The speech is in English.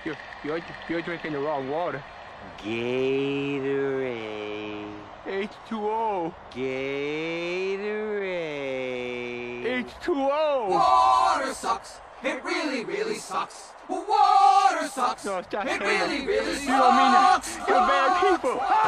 You're drinking the wrong water. Gatorade. H2O. Gatorade. H2O. Water sucks. It really, really sucks. Water sucks. No, stop it saying really, really sucks. You don't mean that. You're bad people.